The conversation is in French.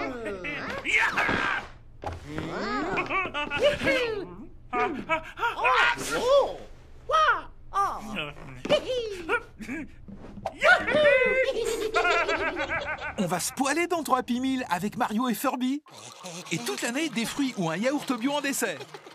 On va se poiler dans 3 Happy Meal avec Mario et Furby. Et toute l'année, des fruits ou un yaourt bio en dessert.